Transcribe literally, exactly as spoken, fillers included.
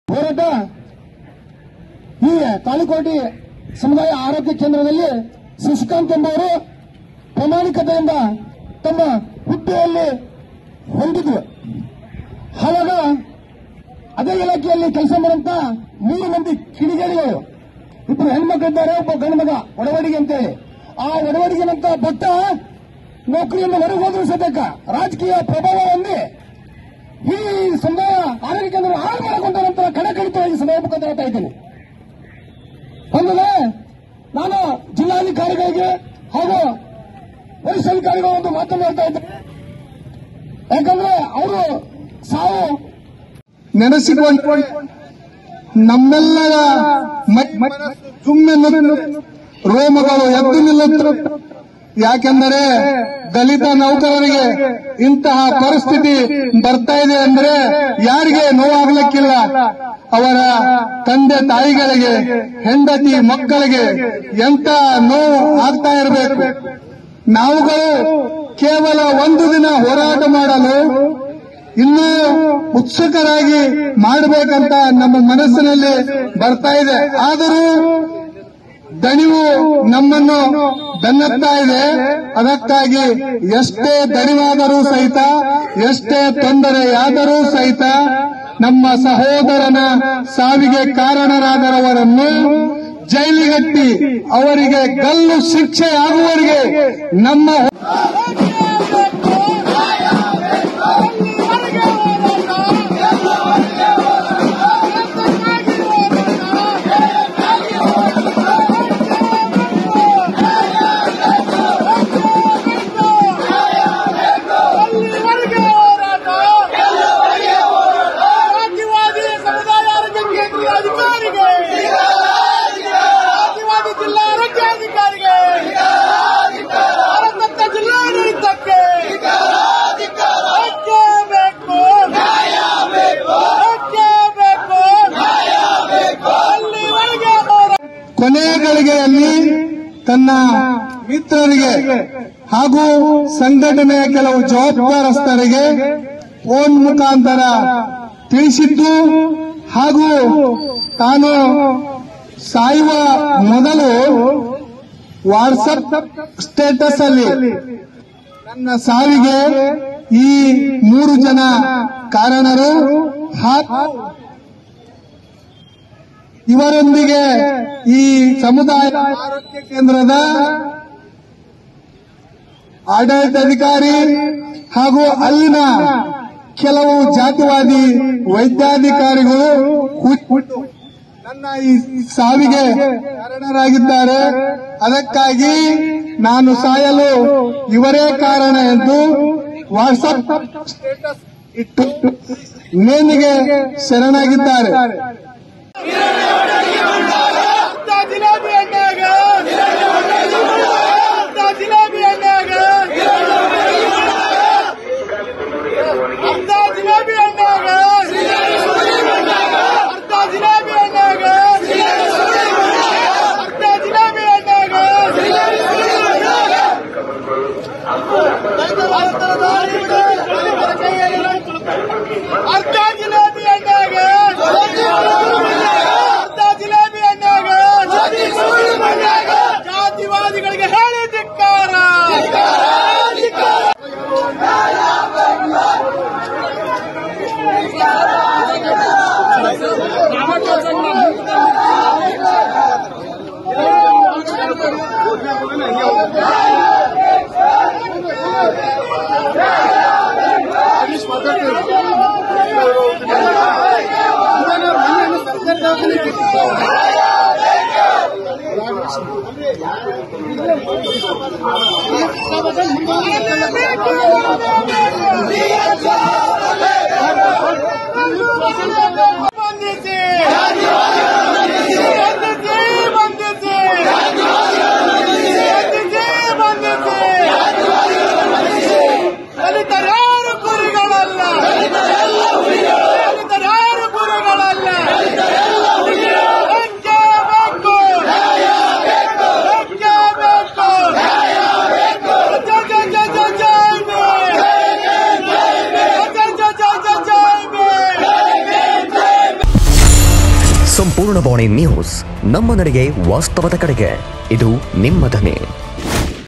ಹೋರಾಟ ಈ ತಾಳಿಕೋಟೆ ಸಮುದಾಯ ಆರೋಗ್ಯ ಕೇಂದ್ರದಲ್ಲಿ ಶಶಿಕಾಂತ್ ಎಂಬುವರು ಪ್ರಾಮಾಣಿಕತೆಯಿಂದ ತಮ್ಮ ಹುದ್ದೆಯಲ್ಲಿ ಹೊಂದಿದ್ರು. ಆವಾಗ ಅದೇ ಇಲಾಖೆಯಲ್ಲಿ ಕೆಲಸ ಮಾಡುವಂತ ಮೂರು ಮಂದಿ ಕಿಡಿಗೇಡಿಗಳು, ಇಬ್ಬರು ಹೆಣ್ಮಕ್ಳಿದ್ದಾರೆ, ಒಬ್ಬ ಗಂಡು ಮಗ ಒಡವಡಿಗೆ ಅಂತೇಳಿ. ಆ ಒಡವಡಿಗೆನಂತ ಭಕ್ತ ನೌಕರಿಯಿಂದ ಹೊರಗೆ ಹೋದ್ರು ಸದ್ಯಕ್ಕ ರಾಜಕೀಯ ಪ್ರಭಾವ ಹೊಂದಿ ಈ ಸಮುದಾಯ ಆರೋಗ್ಯ ಕೇಂದ್ರ ಹಾಳು ಮಾಡಿಕೊಂಡ ನಂತರ ಕಣಕಳಿತವಾಗಿ ಸಮಯ ಮುಖಾಂತರ ಹೇಳ್ತಾ ಇದ್ದೀನಿ. ಒಂದನೇ ನಾನು ಜಿಲ್ಲಾಧಿಕಾರಿಗಳಿಗೆ ಹಾಗೂ ವರಿಷ್ಠಾಧಿಕಾರಿಗಳು ಒಂದು ಮಾತನ್ನು ಹೇಳ್ತಾ ಇದ್ದೇನೆ. ಯಾಕಂದ್ರೆ ಅವರು ಸಾವು ನೆನೆಸಿಕೊಂಡು ನಮ್ಮೆಲ್ಲರ ಸುಮ್ಮನೆ ರೋಮಗಳು ಎದ್ದು ನಿಲ್ಲುತ್ತವೆ. ಯಾಕೆಂದರೆ ದಲಿತ ನೌಕರರಿಗೆ ಇಂತಹ ಪರಿಸ್ಥಿತಿ ಬರ್ತಾ ಇದೆ ಅಂದ್ರೆ ಯಾರಿಗೆ ನೋವಾಗಲಿಕ್ಕಿಲ್ಲ. ಅವರ ತಂದೆ ತಾಯಿಗಳಿಗೆ, ಹೆಂಡತಿ ಮಕ್ಕಳಿಗೆ ಎಂತ ನೋವು ಆಗ್ತಾ ಇರಬೇಕು. ನಾವುಗಳು ಕೇವಲ ಒಂದು ದಿನ ಹೋರಾಟ ಮಾಡಲು ಇನ್ನೂ ಉತ್ಸುಕರಾಗಿ ಮಾಡಬೇಕಂತ ನಮ್ಮ ಮನಸ್ಸಿನಲ್ಲಿ ಬರ್ತಾ ಇದೆ. ಆದರೂ ದಣಿವು ನಮ್ಮನ್ನು ಬೆನ್ನತ್ತಾ ಇದೆ. ಅದಕ್ಕಾಗಿ ಎಷ್ಟೇ ದಣಿವಾದರೂ ಸಹಿತ, ಎಷ್ಟೇ ತೊಂದರೆಯಾದರೂ ಸಹಿತ ನಮ್ಮ ಸಹೋದರನ ಸಾವಿಗೆ ಕಾರಣರಾದವರನ್ನು ಜೈಲಿಗಟ್ಟಿ ಅವರಿಗೆ ಗಲ್ಲು ಶಿಕ್ಷೆ ಆಗುವವರೆಗೆ ನಮ್ಮ ಕೊನೆಯ ಗಳಿಗೆಯಲ್ಲಿ ತನ್ನ ಮಿತ್ರರಿಗೆ ಹಾಗೂ ಸಂಘಟನೆಯ ಕೆಲವು ಜವಾಬ್ದಾರಸ್ಥರಿಗೆ ಫೋನ್ ಮುಖಾಂತರ ತಿಳಿಸಿದ್ದು ಹಾಗೂ ತಾನು ಸಾಯುವ ಮೊದಲು ವಾಟ್ಸಪ್ ಸ್ಟೇಟಸ್ ಅಲ್ಲಿ ನನ್ನ ಸಾವಿಗೆ ಈ ಮೂರು ಜನ ಕಾರಣರು ಹಾಗೂ ಇವರೊಂದಿಗೆ ಈ ಸಮುದಾಯ ಆರೋಗ್ಯ ಕೇಂದ್ರದ ಆಡಳಿತಾಧಿಕಾರಿ ಹಾಗೂ ಅಲ್ಲಿನ ಕೆಲವು ಜಾತಿವಾದಿ ವೈದ್ಯಾಧಿಕಾರಿಗಳು ನನ್ನ ಈ ಸಾವಿಗೆ ಕಾರಣರಾಗಿದ್ದಾರೆ. ಅದಕ್ಕಾಗಿ ನಾನು ಸಾಯಲು ಇವರೇ ಕಾರಣ ಎಂದು ವಾಟ್ಸಪ್ ಸ್ಟೇಟಸ್ ಇಟ್ಟು ನೇಣಿಗೆ ಶರಣಾಗಿದ್ದಾರೆ. ಜಿಲೇಬಿ ಅಣ್ಣಾಗ ಜಿಲೇಬಿ ಅಣ್ಣಾಗ ಅರ್ಧ ಜಿಲೇಬಿ ಅಣ್ಣಾಗ ಅರ್ಧ ಜಿಲೇಬಿ ಅಣ್ಣಾಗ ಅರ್ಧ ಜಿಲೇಬಿ ಅಣ್ಣಾಗ ಅರ್ಧ ಜಿಲೇಬಿ ಅಣ್ಣಾಗ ಅರ್ಧ ಜಿಲೇಬಿ ಅಣ್ಣಾಗ ಸಂಪೂರ್ಣ ಬಾಣಿ ನ್ಯೂಸ್, ನಮ್ಮ ನಡೆಗೆ ವಾಸ್ತವದ ಕಡೆಗೆ. ಇದು ನಿಮ್ಮ ಧ್ವನಿ.